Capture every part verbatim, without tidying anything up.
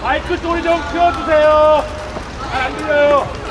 마이크 소리 좀 키워주세요. 잘 안 들려요.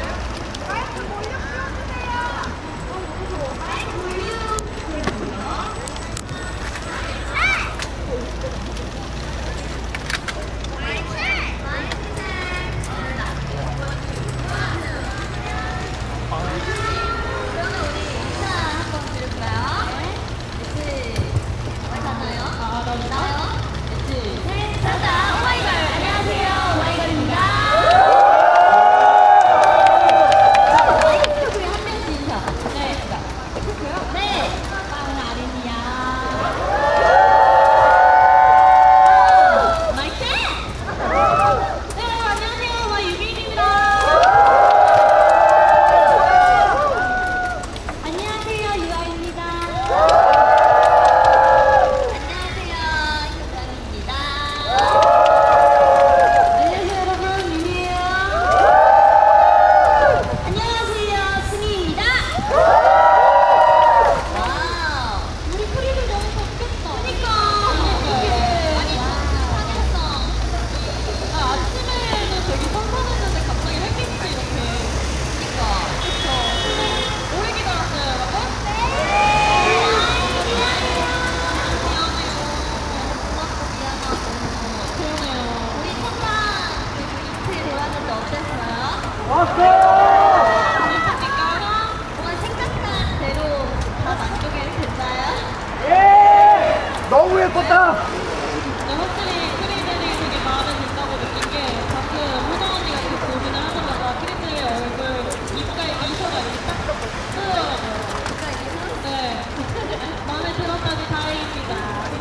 너무 예뻤다. 확실히 크리들이 되게 마음에 든다고 느낀 게 가끔 호정 언니가 이렇게 고민을 하자마자 크리들의 얼굴 입가에 미소가 이렇게 딱 뜨더라고요. 네. 마음에 들었다니 다행입니다.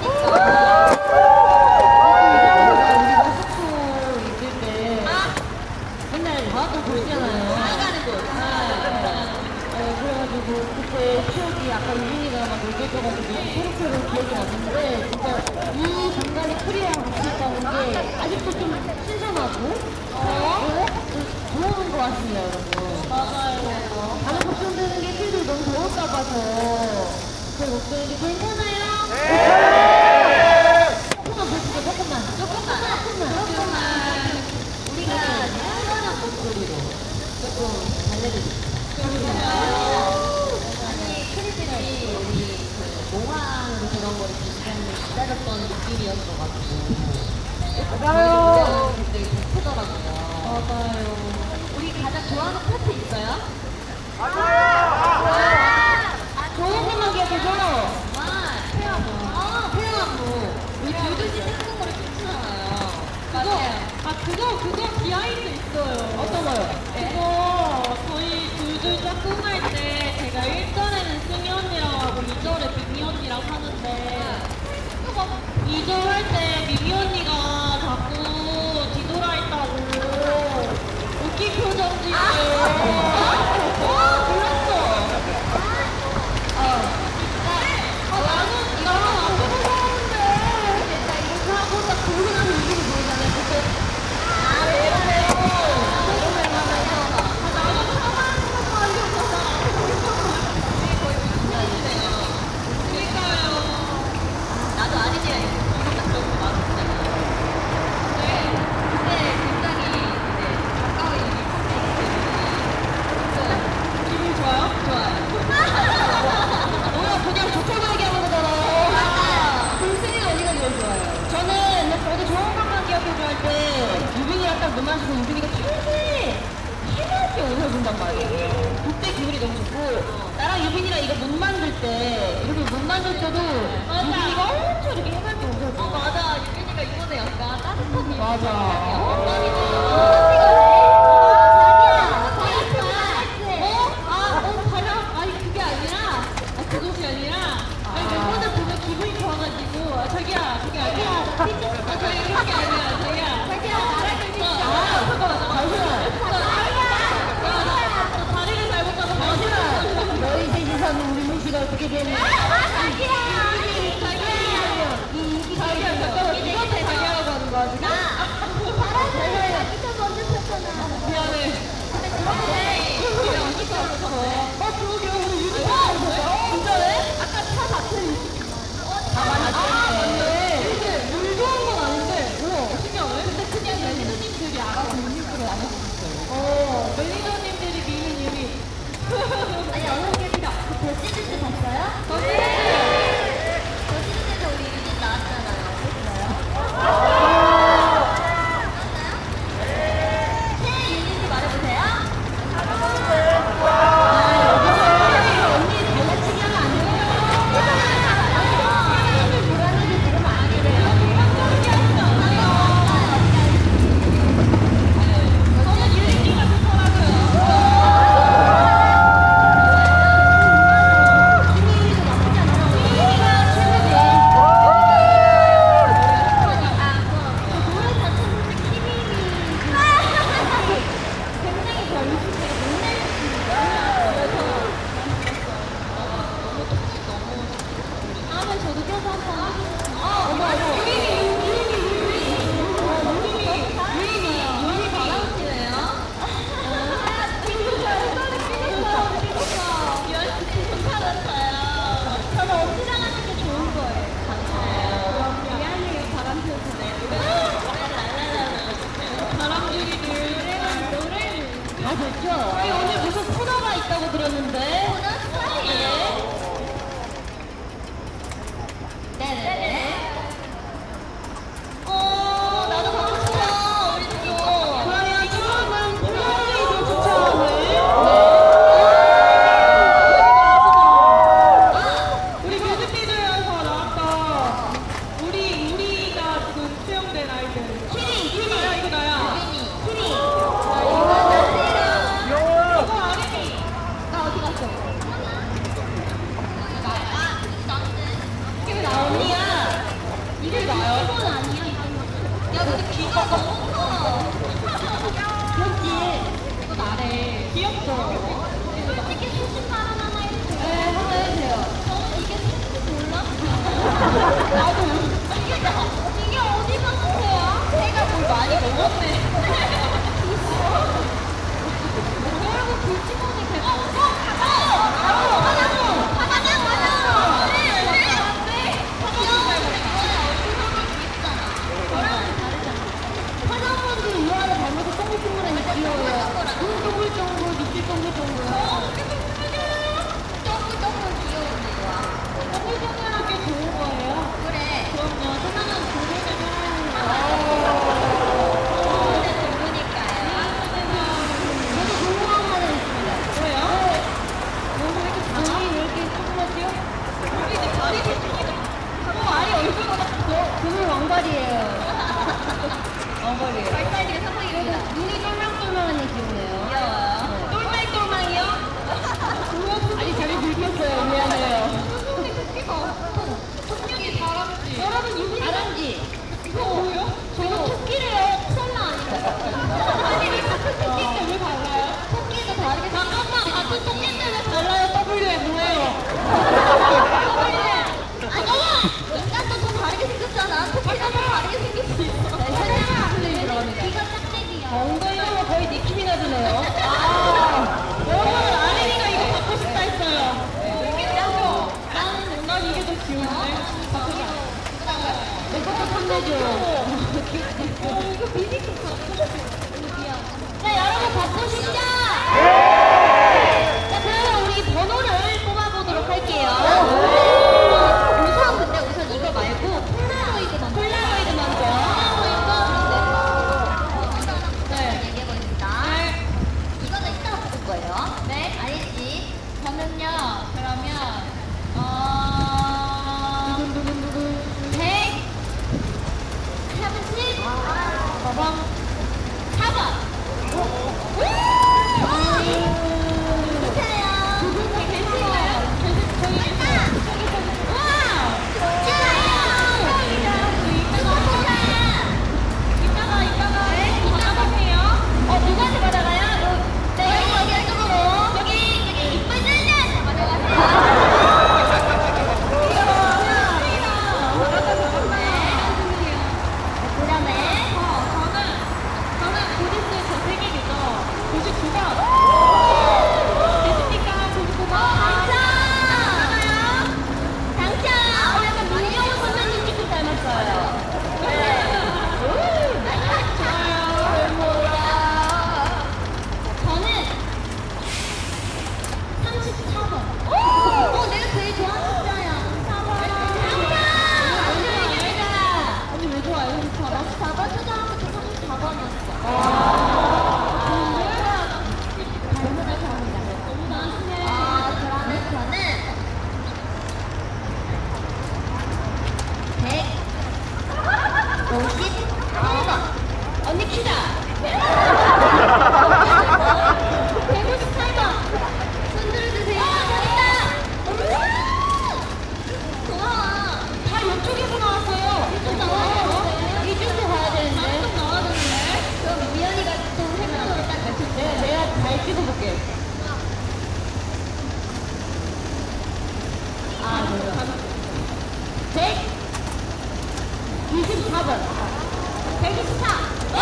우리가 숙소 있을 때 맨날 과학관 보시잖아요. 나가는 곳. 그래가지고 그때 추억이 아까 유진이가 막 얘기해줘가지고 새록새록 기억이 났는데 진짜 이 장관이 크리랑 같이 있다는 게 아직도 좀 신선하고 어? 좋은 것 같습니다, 여러분. 맞아요. 다른 걱정 드는 게 크리들 너무 더울까 봐서 그 걱정인데 괜찮아요? 네! 조금만 보시죠, 조금만. 조금만. 조금만. 조금만. 우리가 시원한 목소리로 조금 달래드릴게요. 아니, 크리들이 우리 그 몽환으로 그런 거를 굉장히 기다렸던 느낌이었어가지고 맞아요. 굉장히 크더라고요. 맞아요. 우리 가장 좋아하는 파트 있어요? 맞아요. 좋은 음악이었죠? 정말 태양무. 아, 태양무. 우리 둘둘씩 생각한 거를 춤추잖아요. 맞아요. 아, 그거, 그거 비하인드 있어요. 어떤 거요? 그거 저희 둘둘 짝꿍할 때 제가 일 절에는 승희 언니랑 하고 이 절에 미미 언니랑 하는데 이 절 할 때 미미 언니가 자꾸 뒤돌아 있다고 웃긴 표정 짓고 어, 몰랐어. 아, 나는 나랑 안 해봐서 하는데 나 이렇게 하고 딱 보고 나서 이름이 보이잖아요. 그때 아, 왜 그래요? 너무 웬만해요. 나는 처음 하는 거 하려고 그러니까요. 나도 아린이랑 이렇게 보는 적 너무 많았잖아요. 네. 근데 굉장히 이제 가까이 이미 쳤기 때문에 기분이 좋아요? 좋아요. 뭐야, 그냥 좋다고 얘기하는 거잖아요. 맞아요. 승희 언니가 제일 좋아요. 저는 저도 좋은 것만 기억해줘 할 때 유빈이랑 딱 눈 마주쳐서 유빈이가 되게 해맑게 웃어준단 말이에요. 그때 기분이 너무 좋고 나랑 유빈이랑 이거 눈 만질 때 이렇게 눈 만질 때도 유빈이가 엄청 이렇게 해맑게 웃어줘. 어, 맞아. 유빈이가 이번에 약간 따뜻한 일. 맞아. 아, 어, 가려? 아니, 그게 아니라, 아, 그것이 아니라, 아니, 멤버들 보면 기분이 좋아가지고, 아, 자기야, 그게 아니야. 아, 저기, 그게 아니야, 자기야. 자기야, 나랑 좀 있어. 아, 잠깐만, 잠깐만. 아, 다리를 잘못 잡아서. 너희 셋이서는 우리 문씨가 어떻게 되니? 자기야! 자기야, 잠깐만, 이것도 자기야라고 하는 거야, 지금? 미안해. 어, 그러게, 우리 유진 진짜네? 아까 차 자체는 아, 맞네. 아, 맞네. 근데 물 좋은 건 아닌데, 우와, 신기하네. 근데 그냥 근데 귀가 너무 커. 귀엽지? 이거 나래. 귀엽죠? 솔직히 수십 만 원 하나 해주세요. 네, 하나 해주세요. 저는 이게 생긴 몰라? 나도. 이게, 이게 어디 가는 거야? 새가 뭘 많이 먹었네. 여러분, 불치곤이 개가. 어, 가자! 가자! 가자! 가자! 가자! 네, 네. 화장품들 유아를 닮아서 동글동글하니 귀여워요. 눈 동글동글, 밑줄 동글동글. 동글동글 귀여운데요. 동글동글한 게 좋은 거예요? 그래. 그럼요. 세상은 동글동글 하는 근데 동그니까요. 저도 궁금한 하나 있습니다. 뭐예요? 너무 왜 이렇게 눈이 왜 이렇게 조그맣지요? 여기 이제 다리 어, 아니 얼굴보다 더 그물 왕발이에요. 왕발이에요. 발사이드가 상상이에요. 눈이 똘망똘망하니 귀엽네요. 귀여워요. 똘망똘망이요? 아니 잠이 들켰어요. 미안해요. 손이 토끼가 토끼 다람쥐. 여러분 유빈이 다람쥐. 이거 뭐예요? 저거 토끼래요. 설마 아니고. 아니 왜 같은 토끼인데 왜 달라요? 토끼도 다르게 잠깐만 같은 토끼인데 왜 달라요? 더블유에 뭐예요? 아니야! 인간도 좀 다르게 생겼잖아. 토끼가 좀 다르게 생길 수 있어. 네, 설명을 안 들어갑니다. 귀가 짝짝이야. 엉덩이가 거의 니키 미나즈네요. 아, 여러분, 아린이가 이거 갖고 싶다 했어요. 토끼냐고? 나는 난 이게 더 귀여운데. 내 것도 탐내줘. 이거 비비큐 갖고 싶어. 자, 여러분 바쁘시죠? 자, 그러면 우리 번호를 뽑아보도록 할게요. 우선 근데 우선 이거 말고 폴라로이드 먼저. 폴라로이드 먼저. 네. 얘기해보겠습니다. 이거는 이따가 뽑을 거예요. 네. 알겠지? 저는요. 그러면 어. 백 삼십. 빠밤. 사 번. 언니 키다. 백오십팔 번. 손 들어주세요. 잘했다. 고마워. 다 이쪽에서 나왔어요. 이쪽 나와요. 이쪽도 가야 되는데. 이쪽 나와야 되는데. 그럼 미연이가 좀 생각을 딱 맞출 때 내가 잘 찍어볼게. 아, 뭐야. 백이십사 번. 백이십사. 와!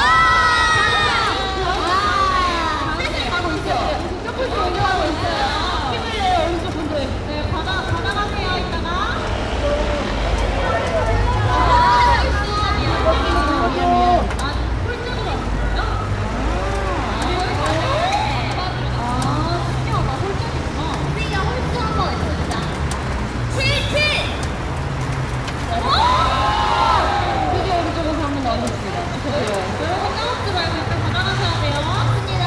와! 가고 있어. 조금 더 올라가고 있어요. 힘을 내요, 오른쪽 분들. 네, 받아, 받아가세요, 이따가. 아, 미안, 미안, 미안. 난 홀쪽으로 왔어요? 아, 신기하다. 홀쪽이구나. 우리가 홀쪽 한번 외쳐주자. 칠칠! 드디어 오른쪽에서 한번 나오겠습니다. 여러분 까먹지 말고 일단 받아가셔야 돼요. 맞습니다.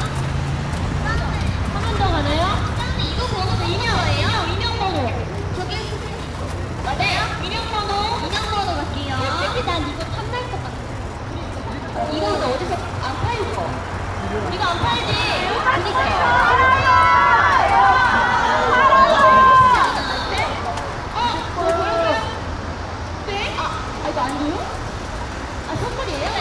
한 번 더 가나요? 짱님 이거 번호가 인형이에요? 인형 번호. 저기 맞아요? 인형 번호. 인형 번호 갈게요. 솔직히 난 이거 탐날 것 같아. 이거 어디서 안 팔 거. 이거 안 팔지? 그니까요. 어? 저 보였어요? 네? 아, 아 이거 안 줘요? 아 선물이에요?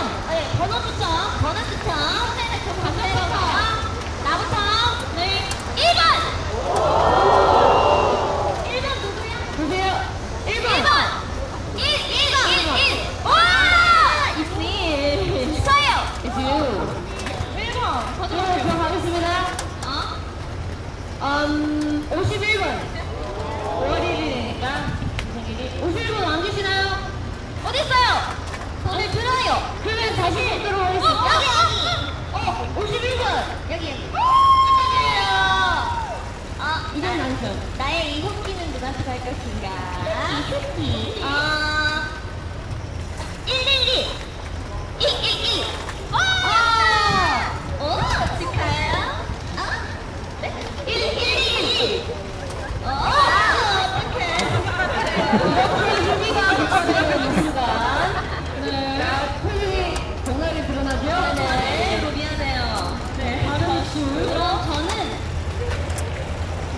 네, 들어요. 그러면 다시 속도로 하겠습니다. 여기, 여기. 어, 오십일 분. 여기. 축하드려요. 어, 이제 나왔어. 나의 이 효끼는 누구한테 갈 것인가? 이 효끼. 어, 일일이. 이일이. 오! 오, 축하해요. 어? 네? 일일이. 어, 어떡해. 이렇게 유미가 붙어지는 순간. 네. 표정이 정말이 드러나죠? 네. 네. 미안해요. 네. 다른 이슈. 그럼 저는, 음,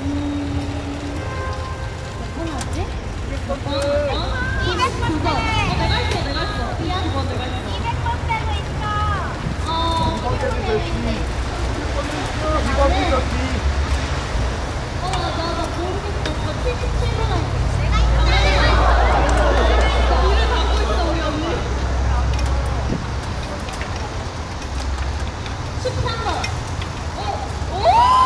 몇 번 하지? 어? 어? 이백구 번. 어, 내가 했어, 내가 했어. 미안. 두 번 내가 했어. 이백 번 빼고 있어. 어, 이번 이백 번 빼고 몇 있네. 이번 몇 어, 나, 나 모르겠어. 저 칠십칠 번 할게. 내가 일을 갖고 있어, 우리 언니. 십삼 번. 오! 오!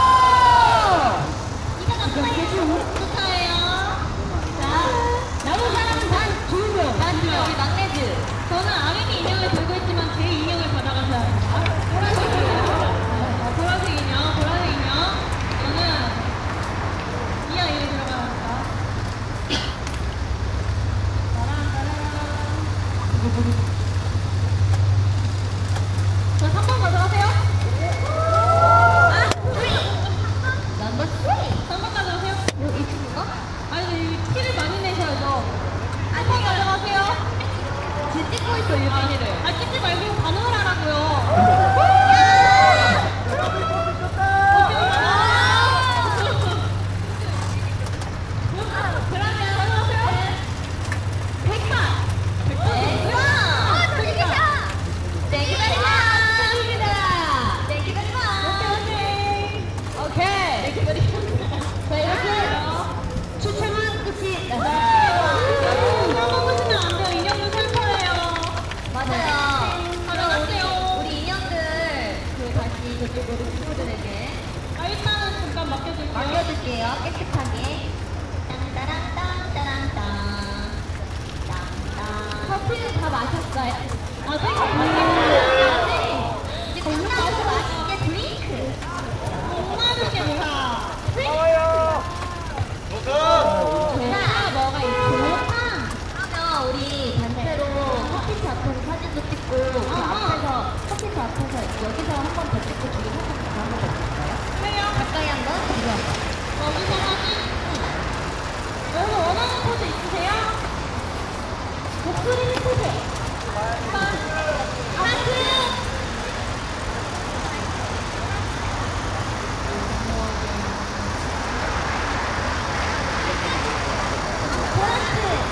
이거 나쁘네요. 축하해요. 자, 남은 사람은 단 두 명. 단 두 명. 우리 막내즈. 저는 아린이 인형을 들고 있지만 제 인형을 받아가셔야 합니다. 보라색 인형. 어, 보라색 인형, 보라색 인형. 저는 이 아이를 들어갑니다. 따란, 따란. 자, 삼 번 가져가세요. 아, 쓰리. 넘버 쓰리. 삼 번 가져가세요. 이 친구가? 아니, 티를 많이 내셔야죠. 삼 번 가져가세요. 지금 찍고 있어, 일반이를. 아, 찍지 말고 반응을 하라고요. 그러면 백 번. 백 번. 오케이. 자, 이렇게 추첨은 끝이 났습니다. 이거 보시면 안 돼요. 인형도 슬퍼해요. 맞아요. 가져가세요. 우리 인형들 그 다시 저쪽으로 친구들에게 아, 일단은 잠깐 맡겨줄게요. 맡겨줄게요. 깨끗하게. 땅따랑땅따랑땅. 땅땅. 커피는 다 마셨어요? 아직? 아직. 이제 끝나고 맛있게 드링크. 엄마들께 뭐야? 나와요. 자, 뭐가 있죠? 그러면 우리 단체로 커피숍 앞에서 사진도 찍고 그 앞에서 커피숍 앞에서 여기서 한 번 더 찍고 저기 한 번 더 한번 더 찍을까요? 해요. 가까이 한 번? 이거 한 번. 여기서 사진. 여러분 원하는 포즈 있으세요? 목소리는 크게. 하트! 보라트!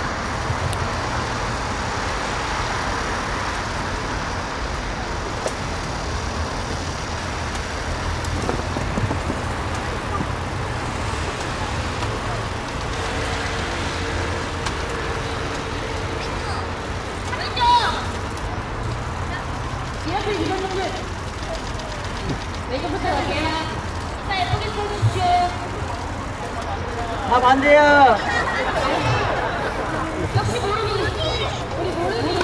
이렇게 이겼는데 메이크업부터 갈게요. 자, 예쁘게 써주십시오. 다 반대야. 역시 모르니. 우리 모르니.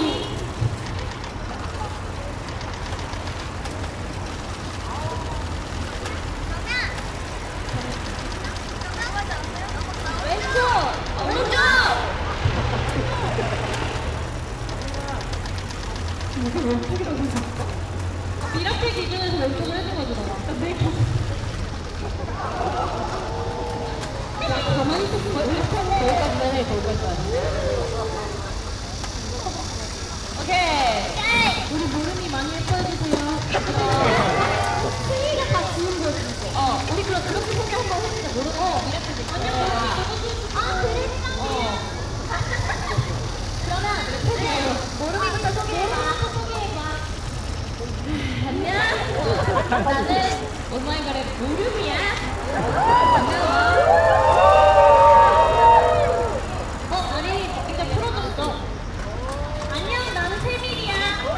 왼쪽! 오른쪽! 미라클 기준에서 왼쪽을 해준 거죠, 너가. 야, 가만히 있었으면 거기까지만 해, 거기까지만. 오케이. 우리 모름이 많이 예뻐해주세요. 승희가 다 주는 거지. 어, 우리 그럼 그렇게 소개 한번 해주자. 모르, 어, 미라클 안녕. 아, 그래? 어. 그러면, 모르미부터 소개해봐. 소개해봐. 안녕. 나는 오마이걸의 모름이야. 반가워. 어, 우리 이제 풀어줬어. 안녕, 나는 세밀이야.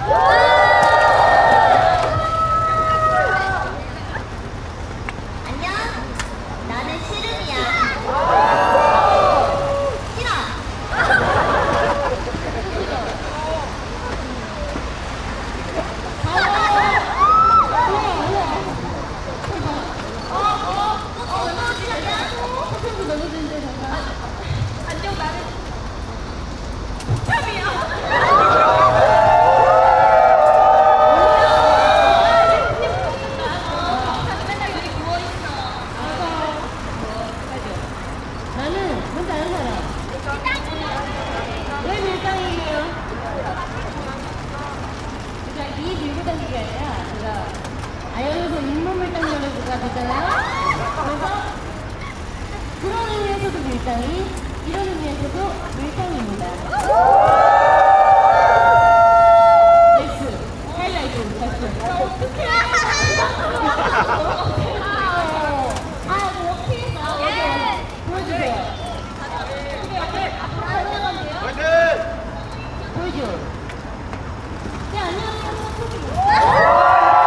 안녕, 나는 시름이야. 싫어. 그게 아니라 제가 아연에서 잇몸을 당겨는 누가 되잖아요. 그래서 그런 의미에서도 밀당이, 이런 의미에서도 밀당입니다. 넥스 하이라이트 다시. 어떡해. 아, 뭐 어떻게 했어? 예. 보여주세요. 보여줘. 네, 안녕하세요.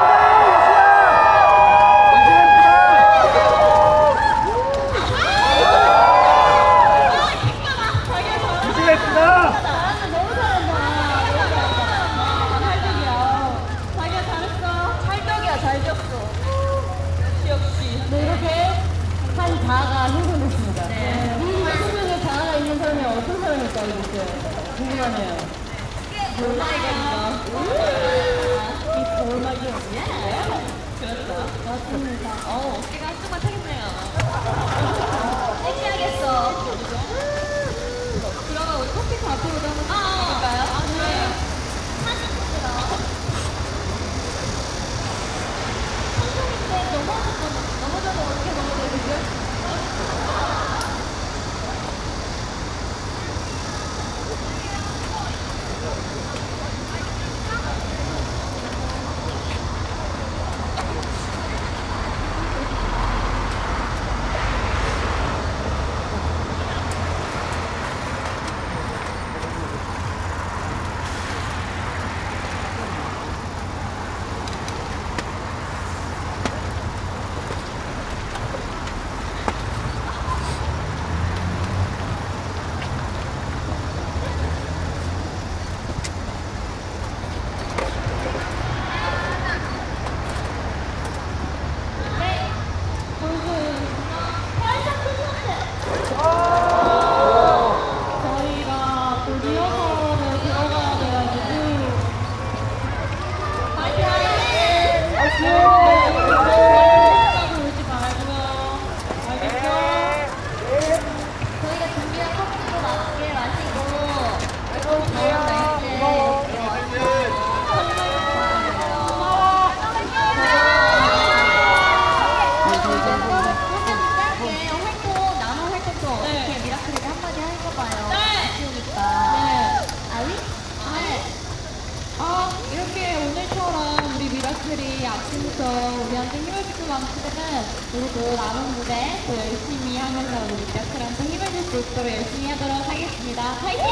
자아가 형성됐습니다. 네. 이 다섯 명의 자아가 있는 사람이 어떤 사람일까 이랬어요. 궁금하네요. 올마이갓이죠. 이 올마이갓이야? 그렇죠. 맞습니다. 어, 어깨가 한쪽만 타겠네요. 섹시하겠어. 그러면 우리 커피숍 앞으로도 한번 볼까요? 아, 네. 사진 찍으러. 평소인데 넘어졌거든. 넘어져도 어떻게 넘어져요, 그죠? 아침부터 우리한테 힘을 주고 만큼은 우리도 남은 무대 더 열심히 하면서 우리 미라클한테 힘을 줄 수 있도록 열심히 하도록 하겠습니다. 파이팅!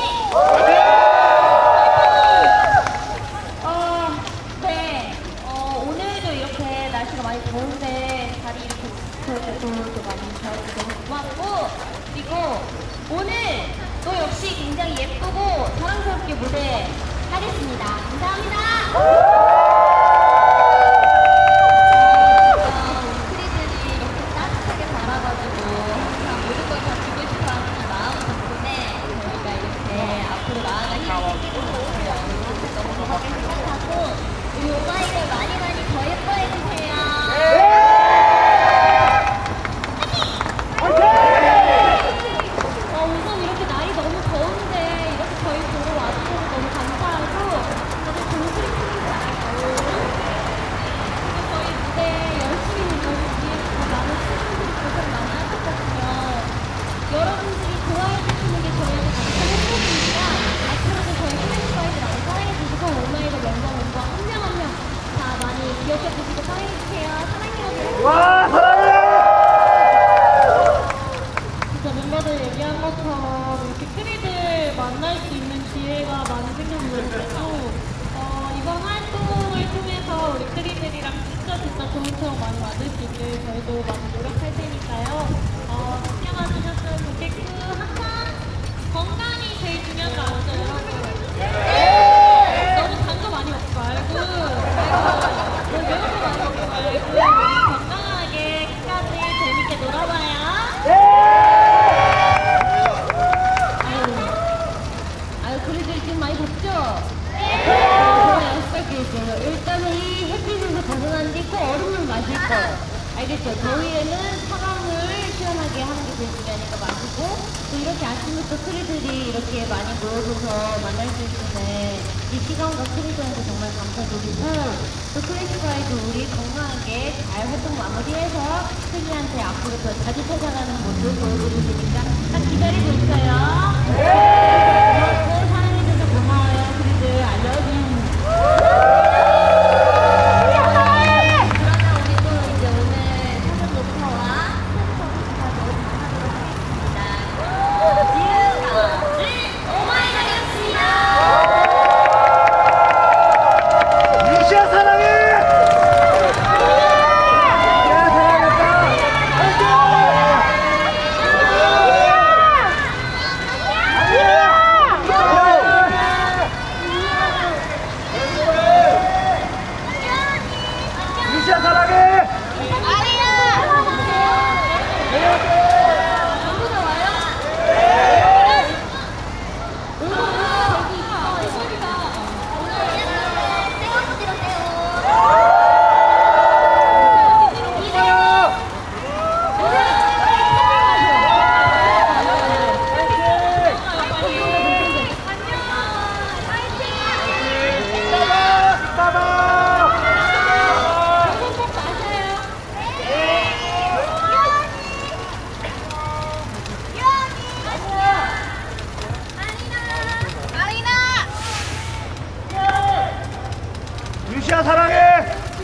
어, 네. 어, 오늘도 이렇게 날씨가 많이 더운데 자리 이렇게 저렇게 좋을때 많이 잘해서 너무 고맙고, 그리고 오늘 또 역시 굉장히 예쁘고 사랑스럽게 무대 하겠습니다. 감사합니다. 우리 오마이걸 많이 많이 더 예뻐해주세요. 어, 우선 이렇게 날이 너무 더운데 이렇게 저희 보러 와주셔서 너무 감사하고, 다들 정신이 풀리지 않을까요? 그리고 저희 무대 열심히 무너지기 위해서 많은 친구들이 고생 많이 하셨거든요. 여러분들이 좋아해주시는 게 저희한테 가장 행복입니다. 앞으로도 저희 플래시가이드 많이 사랑해주시고 오마이걸 멤버 멤버 한 명 한 명 다 많이 기억해주시고 사랑해주세요. 사랑해요. 와, 사랑해! 진짜 멤버들 얘기한 것처럼 이렇게 크리들 만날 수 있는 기회가 많이 생겼는데도 어, 이번 활동을 통해서 우리 크리들이랑 진짜 진짜 좋은 추억 많이 만들 수 있게 저희도 많이 노력할 테니까요. 어, 신경 와주셨으면 좋겠고, 항상 건강이 제일 중요한 거 아시죠, 여러분? 네! 너무 단 거 많이 먹지 말고, 너무 매운 거 많이 먹지 말고, 건강하게 끝까지 재밌게 놀아봐요. 아유, 그래도 지금 많이 덥죠? 네! 저는 약속할게요. 일단은 이 햇빛에서 벗어난 뒤 꼭 얼음을 마실 거예요. 알겠죠? 더위에는 사랑을 시원하게 하는 게 주변이가 마시고 또 이렇게 아침부터 크리들이 이렇게 많이 모여서 만날 수 있는 이 시간과 크리들한테 정말 감사드리고 또 크리스파이도 우리 건강하게 잘 활동 마무리해서 크리한테 앞으로 더 자주 찾아가는 모습 보여드릴 테니까 딱 기다리고 있어요. 네, 사랑해줘서 고마워요. 크리들 I love you. 유시야 사랑해.